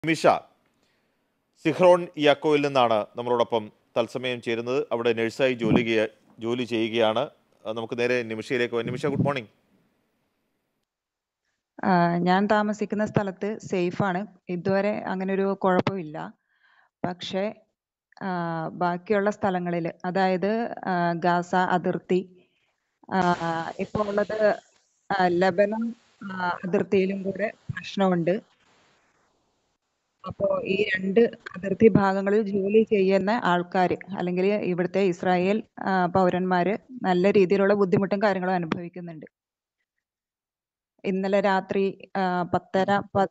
നിമിഷ സിഹ്റോൺ യാക്കോയിൽ നിന്നാണ് നമ്മളോടൊപ്പം തത്സമയം ചേരുന്നത്. അവിടെ നഴ്സായി ജോലി ചെയ്യുകയാണ്. നമുക്ക് നേരെ നിമിഷയിലേക്ക് പോകാം. Nimisha, good morning. ഞാൻ താമസിക്കുന്ന സ്ഥലത്ത് സേഫാണ്. ഇതുവരെ അങ്ങനെ ഒരു കുഴപ്പമില്ല. പക്ഷേ ബാക്കിയുള്ള സ്ഥലങ്ങളിൽ, അതായത് ഗാസ അതിർത്തി, ഇപ്പോൾ ഉള്ളത് ലെബനൻ അതിർത്തിയിലും കൂടെ പ്രശ്നമുണ്ട്. അപ്പോൾ ഈ 2 അതിർത്തി ഭാഗങ്ങളിൽ ജോലി ചെയ്യുന്ന ആൾക്കാർ, അല്ലെങ്കിൽ ഇവിടുത്തെ ഇസ്രായേൽ പൗരന്മാർ നല്ല രീതിയിലുള്ള ബുദ്ധിമുട്ടും കാര്യങ്ങളും അനുഭവിക്കുന്നുണ്ട്. ഇന്നലെ രാത്രി 10:30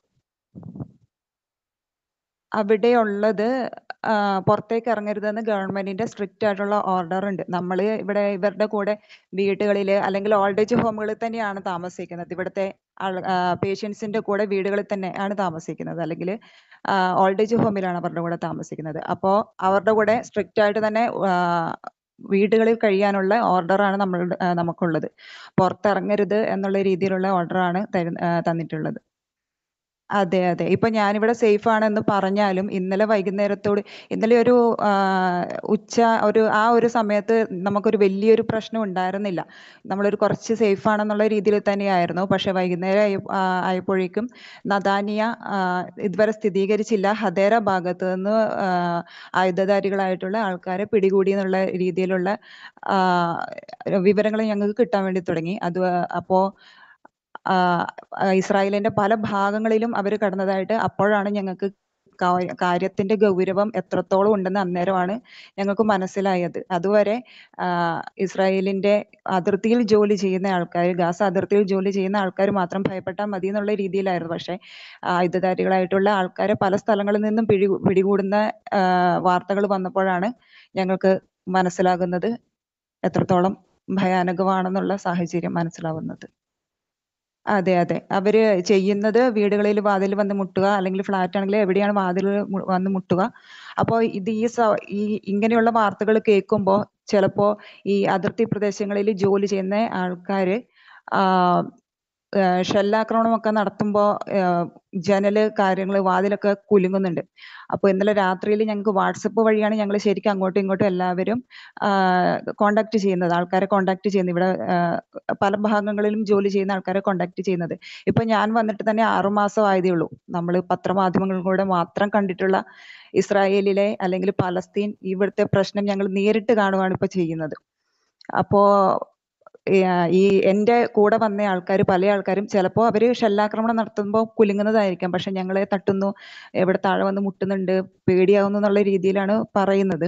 അവിടെയുള്ളത് പുറത്തേക്ക് ഇറങ്ങരുതെന്ന് ഗവൺമെന്റിന്റെ സ്ട്രിക്റ്റ് ആയിട്ടുള്ള ഓർഡർ ഉണ്ട്. നമ്മൾ ഇവിടെ ഇവരുടെ കൂടെ വീടുകളിൽ അല്ലെങ്കിൽ ഓൾഡ് ഏജ് ഹോമുകളിൽ തന്നെയാണ് താമസിക്കുന്നത്. ഇവിടുത്തെ പേഷ്യൻസിന്റെ കൂടെ വീടുകളിൽ തന്നെയാണ് താമസിക്കുന്നത്, അല്ലെങ്കിൽ ഓൾഡ് ഏജ് ഹോമിലാണ് അവരുടെ കൂടെ താമസിക്കുന്നത്. അപ്പോൾ അവരുടെ കൂടെ സ്ട്രിക്റ്റ് ആയിട്ട് തന്നെ വീടുകളിൽ കഴിയാനുള്ള ഓർഡറാണ് നമുക്കുള്ളത്. പുറത്തിറങ്ങരുത് എന്നുള്ള രീതിയിലുള്ള ഓർഡറാണ് തന്നിട്ടുള്ളത്. അതെ. ഇപ്പൊ ഞാനിവിടെ സേഫ് ആണെന്ന് പറഞ്ഞാലും ഇന്നലെ ഒരു ഉച്ച ആ ഒരു സമയത്ത് നമുക്കൊരു വലിയൊരു പ്രശ്നം ഉണ്ടായിരുന്നില്ല. നമ്മളൊരു കുറച്ച് സേഫ് ആണെന്നുള്ള രീതിയിൽ തന്നെയായിരുന്നു. പക്ഷെ വൈകുന്നേരം ആയപ്പോഴേക്കും നദാനിയ ഇതുവരെ സ്ഥിരീകരിച്ചില്ല, ഹദേര ഭാഗത്ത് നിന്ന് ആയുധധാരികളായിട്ടുള്ള ആൾക്കാരെ പിടികൂടി എന്നുള്ള രീതിയിലുള്ള വിവരങ്ങൾ ഞങ്ങൾക്ക് കിട്ടാൻ വേണ്ടി തുടങ്ങി. അപ്പോ ഇസ്രായേലിന്റെ പല ഭാഗങ്ങളിലും അവർ കടന്നതായിട്ട് അപ്പോഴാണ് ഞങ്ങൾക്ക് കാര്യത്തിന്റെ ഗൗരവം എത്രത്തോളം ഉണ്ടെന്ന് അന്നേരമാണ് ഞങ്ങൾക്ക് മനസ്സിലായത്. അതുവരെ ഇസ്രായേലിന്റെ അതിർത്തിയിൽ ജോലി ചെയ്യുന്ന ആൾക്കാർ, ഗാസ അതിർത്തിയിൽ ജോലി ചെയ്യുന്ന ആൾക്കാർ മാത്രം ഭയപ്പെട്ടാൽ മതി എന്നുള്ള രീതിയിലായിരുന്നു. പക്ഷെ ആയുധധാരികളായിട്ടുള്ള ആൾക്കാരെ പല സ്ഥലങ്ങളിൽ നിന്നും പിടികൂടുന്ന വാർത്തകൾ വന്നപ്പോഴാണ് ഞങ്ങൾക്ക് മനസ്സിലാകുന്നത്, എത്രത്തോളം ഭയാനകമാണെന്നുള്ള സാഹചര്യം മനസ്സിലാവുന്നത്. അതെ. അവര് ചെയ്യുന്നത് വീടുകളിൽ വാതിൽ വന്ന് മുട്ടുക, അല്ലെങ്കിൽ ഫ്ലാറ്റ് ആണെങ്കിൽ എവിടെയാണ് വാതിൽ വന്ന് മുട്ടുക. അപ്പോൾ ഈ ഇങ്ങനെയുള്ള വാർത്തകൾ കേൾക്കുമ്പോൾ ചിലപ്പോ ഈ അതിർത്തി പ്രദേശങ്ങളിൽ ജോലി ചെയ്യുന്ന ആൾക്കാര് ഷെല്ലാക്രമണമൊക്കെ നടത്തുമ്പോൾ ജനല് കാര്യങ്ങൾ വാതിലൊക്കെ കുലുങ്ങുന്നുണ്ട്. അപ്പോൾ ഇന്നലെ രാത്രിയിൽ ഞങ്ങൾക്ക് വാട്സപ്പ് വഴിയാണ് ഞങ്ങൾ ശരിക്കും അങ്ങോട്ടും ഇങ്ങോട്ടും എല്ലാവരും ആൾക്കാരെ കോണ്ടാക്ട് ചെയ്യുന്നത്. ഇവിടെ പല ഭാഗങ്ങളിലും ജോലി ചെയ്യുന്ന ആൾക്കാരെ കോണ്ടാക്ട് ചെയ്യുന്നത്. ഇപ്പൊ ഞാൻ വന്നിട്ട് തന്നെ 6 മാസം ആയതേ ഉള്ളൂ. നമ്മൾ പത്രമാധ്യമങ്ങളിലൂടെ മാത്രം കണ്ടിട്ടുള്ള ഇസ്രായേലിലെ അല്ലെങ്കിൽ പലസ്തീൻ ഇവിടുത്തെ പ്രശ്നം ഞങ്ങൾ നേരിട്ട് കാണുകയാണ് ഇപ്പൊ ചെയ്യുന്നത്. അപ്പോ ഈ എന്റെ കൂടെ വന്ന ആൾക്കാർ, പല ആൾക്കാരും ചിലപ്പോൾ അവര് ഷെല്ലാക്രമണം നടത്തുമ്പോൾ കുലുങ്ങുന്നതായിരിക്കാം, പക്ഷെ ഞങ്ങളെ തട്ടുന്നു, ഇവിടെ താഴെ വന്ന് മുട്ടുന്നുണ്ട്, പേടിയാവുന്നു എന്നുള്ള രീതിയിലാണ് പറയുന്നത്.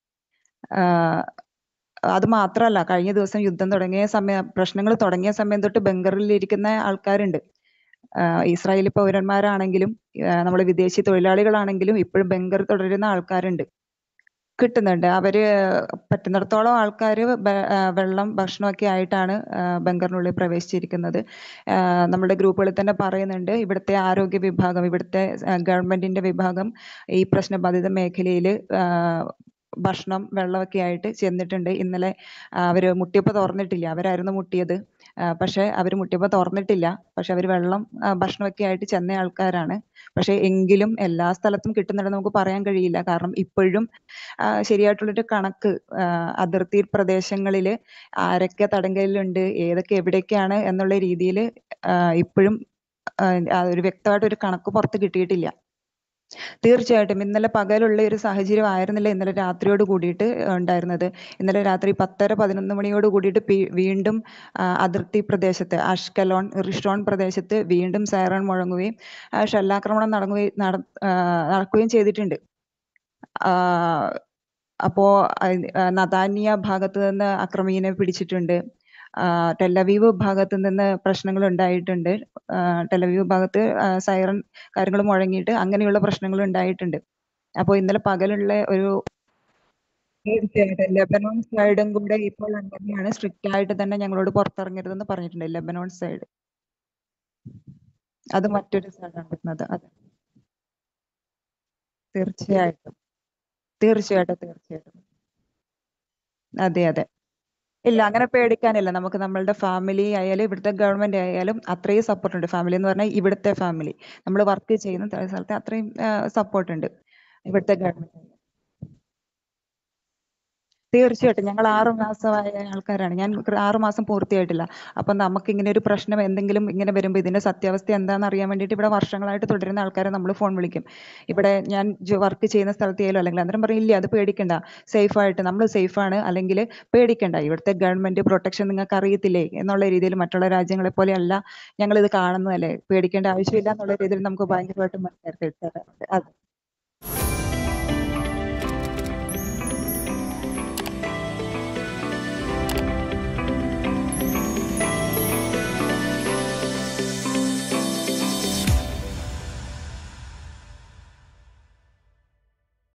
അത് മാത്രമല്ല, കഴിഞ്ഞ ദിവസം പ്രശ്നങ്ങൾ തുടങ്ങിയ സമയം തൊട്ട് ബങ്കറിൽ ഇരിക്കുന്ന ആൾക്കാരുണ്ട്. ഇസ്രായേലി പൗരന്മാരാണെങ്കിലും നമ്മൾ വിദേശി തൊഴിലാളികളാണെങ്കിലും ഇപ്പോഴും ബങ്കർ തുടരുന്ന ആൾക്കാരുണ്ട്. കിട്ടുന്നുണ്ട്. അവര് പറ്റുന്നിടത്തോളം ആൾക്കാർ വെള്ളം, ഭക്ഷണമൊക്കെ ആയിട്ടാണ് ബങ്കറിനുള്ളിൽ പ്രവേശിച്ചിരിക്കുന്നത്. നമ്മുടെ ഗ്രൂപ്പുകളിൽ തന്നെ പറയുന്നുണ്ട്, ഇവിടുത്തെ ആരോഗ്യ വിഭാഗം, ഇവിടുത്തെ ഗവൺമെന്റിന്റെ വിഭാഗം ഈ പ്രശ്നബാധിത മേഖലയിൽ ഭക്ഷണം, വെള്ളമൊക്കെ ആയിട്ട് ചെന്നിട്ടുണ്ട്. ഇന്നലെ അവര് മുട്ടിയപ്പോൾ തുറന്നിട്ടില്ല, അവരായിരുന്നു മുട്ടിയത്. പക്ഷെ അവര് മുട്ടിയപ്പോൾ തുറന്നിട്ടില്ല. പക്ഷെ അവർ വെള്ളം, ഭക്ഷണമൊക്കെ ആയിട്ട് ചെന്ന ആൾക്കാരാണ്. പക്ഷെ എങ്കിലും എല്ലാ സ്ഥലത്തും കിട്ടുന്നുണ്ടെന്ന് നമുക്ക് പറയാൻ കഴിയില്ല. കാരണം ഇപ്പോഴും ശരിയായിട്ടുള്ളൊരു കണക്ക് അതിർത്തി പ്രദേശങ്ങളിൽ ആരൊക്കെ തടങ്കലിലുണ്ട്, ഏതൊക്കെ എവിടേക്കാണ് എന്നുള്ള രീതിയിൽ ഇപ്പോഴും ഒരു വ്യക്തമായിട്ടൊരു കണക്ക് പുറത്ത് കിട്ടിയിട്ടില്ല. തീർച്ചയായിട്ടും ഇന്നലെ പകലുള്ള ഒരു സാഹചര്യം ആയിരുന്നില്ല ഇന്നലെ രാത്രിയോട് കൂടിയിട്ട് ഉണ്ടായിരുന്നത്. ഇന്നലെ രാത്രി 10:30, 11 മണിയോട് കൂടിയിട്ട് വീണ്ടും അതിർത്തി പ്രദേശത്ത് അഷ്കലോൺ, റിഷോൺ പ്രദേശത്ത് വീണ്ടും സൈറൺ മുഴങ്ങുകയും ഷെല്ലാക്രമണം നടക്കുകയും ചെയ്തിട്ടുണ്ട്. അപ്പോ നദാനിയ ഭാഗത്ത് നിന്ന് അക്രമീനെ പിടിച്ചിട്ടുണ്ട്. ടെലവീവ് ഭാഗത്ത് നിന്ന് പ്രശ്നങ്ങൾ ഉണ്ടായിട്ടുണ്ട്. ടെലവീവ് ഭാഗത്ത് സൈറൺ കാര്യങ്ങൾ മുഴങ്ങിയിട്ട് അങ്ങനെയുള്ള പ്രശ്നങ്ങൾ ഉണ്ടായിട്ടുണ്ട്. അപ്പോൾ ഇന്നലെ പകലുള്ള ഒരു ലെബനോൺ സൈഡും കൂടെ ഇപ്പോൾ അങ്ങനെയാണ്, സ്ട്രിക്റ്റ് ആയിട്ട് തന്നെ ഞങ്ങളോട് പുറത്തിറങ്ങരുതെന്ന് പറഞ്ഞിട്ടുണ്ട്. ലെബനോൺ സൈഡ് അത് മറ്റൊരു സൈഡാണ് വരുന്നത്. അതെ, തീർച്ചയായിട്ടും. അതെ. ഇല്ല അങ്ങനെ പേടിക്കാനില്ല. നമുക്ക് നമ്മളുടെ ഫാമിലി ആയാലും ഇവിടുത്തെ ഗവൺമെന്റ് ആയാലും അത്രയും സപ്പോർട്ട് ഉണ്ട്. ഫാമിലി എന്ന് പറഞ്ഞാൽ ഇവിടുത്തെ ഫാമിലി. നമ്മൾ വർക്ക് ചെയ്യുന്ന സ്ഥലത്ത് അത്രയും സപ്പോർട്ട് ഉണ്ട് ഇവിടുത്തെ ഗവൺമെന്റ്. തീർച്ചയായിട്ടും ഞങ്ങൾ 6 മാസമായ ആൾക്കാരാണ്. ഞാൻ 6 മാസം പൂർത്തിയായിട്ടില്ല. അപ്പം നമുക്ക് ഇങ്ങനെ ഒരു പ്രശ്നം എന്തെങ്കിലും ഇങ്ങനെ വരുമ്പോൾ ഇതിന്റെ സത്യാവസ്ഥ എന്താണെന്ന് അറിയാൻ വേണ്ടിയിട്ട് ഇവിടെ വർഷങ്ങളായിട്ട് തുടരുന്ന ആൾക്കാരെ നമ്മൾ ഫോൺ വിളിക്കും. ഇവിടെ ഞാൻ വർക്ക് ചെയ്യുന്ന സ്ഥലത്തേലോ അല്ലെങ്കിൽ അന്നേരം പറയും ഇല്ല അത് പേടിക്കണ്ട, സേഫ് ആയിട്ട് നമ്മൾ സേഫ് ആണ്, അല്ലെങ്കിൽ പേടിക്കണ്ട, ഇവിടുത്തെ ഗവൺമെന്റ് പ്രൊട്ടക്ഷൻ നിങ്ങൾക്ക് അറിയത്തില്ലേ എന്നുള്ള രീതിയിൽ മറ്റുള്ള രാജ്യങ്ങളെ പോലെയല്ല ഞങ്ങൾ ഇത് കാണുന്നതല്ലേ, പേടിക്കേണ്ട ആവശ്യമില്ല എന്നുള്ള രീതിയിൽ നമുക്ക് ഭയങ്കരമായിട്ട് മനസ്സിലാക്കി തരാറുണ്ട്.